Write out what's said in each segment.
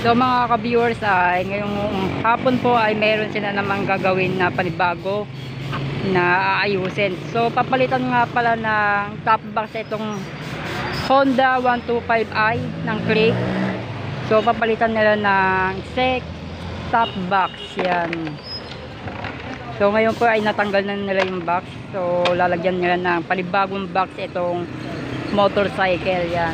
So mga ka-viewers, ay ngayong hapon po ay meron sila namang gagawin na panibago na aayusin. So papalitan nga pala ng top box itong Honda 125i ng Click. So papalitan nila ng SEC top box yan. So ngayon po ay natanggal na nila yung box. So lalagyan nila ng panibagong box itong motorcycle yan.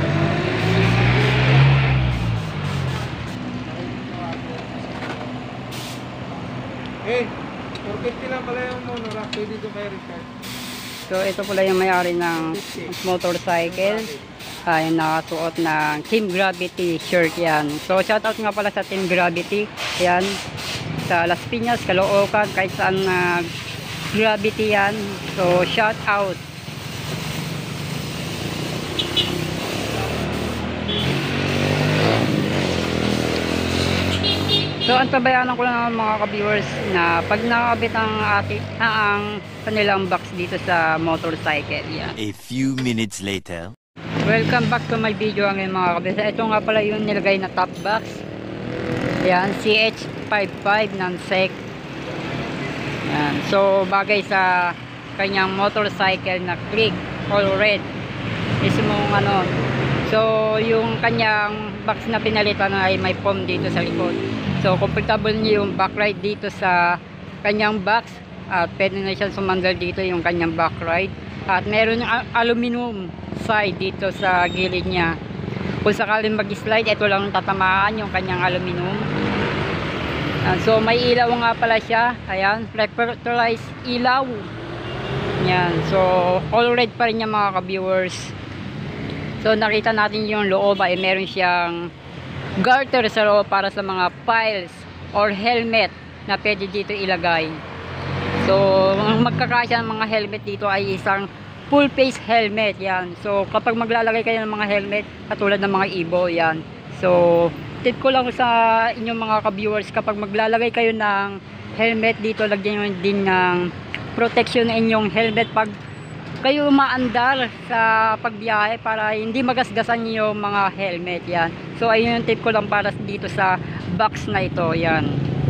Eh, 450 lang pala yung monorack. Pwede ito kay Richard. So ito pala yung may-ari ng motorcycle. Ay nakasuot ng Team Gravity shirt yan. So shoutout nga pala sa Team Gravity. Yan. Sa Las Piñas, Caloocan, kahit saan Gravity yan. So shoutout. So antabayanan ko lang mga ka-viewers na pag nakabit ang kanilang box dito sa motorcycle yan. A few minutes later. Welcome back to my video ngayon mga kabisa. Ito nga pala yung nilagay na top box. Yan, CH55 ng SEC. Yan. So bagay sa kanyang motorcycle na Click all red. Mismong ano. So yung kanyang box na pinalitan ay may foam dito sa likod. So comfortable niyo yung backride dito sa kanyang box. At pwede na siya sumandal dito yung kanyang backride. At meron yung aluminum side dito sa gilid niya. Kung sakaling mag-slide, ito lang tatamaan yung kanyang aluminum. So may ilaw nga pala siya. Ayan, reflectorized ilaw. Yan. So all red pa rin yung mga ka-viewers. So nakita natin yung loob ay meron siyang garter sa loob para sa mga files or helmet na pwede dito ilagay. So magkakasya ng mga helmet dito ay isang full face helmet yan. So kapag maglalagay kayo ng mga helmet katulad ng mga Evo yan. So tip ko lang sa inyong mga ka-viewers, kapag maglalagay kayo ng helmet dito, lagyan nyo din ng protection ng inyong helmet pag kayo umaandar sa pagbiyahe para hindi magasgasan yung mga helmet yan. So ayun yung tip ko lang para dito sa box na ito yan.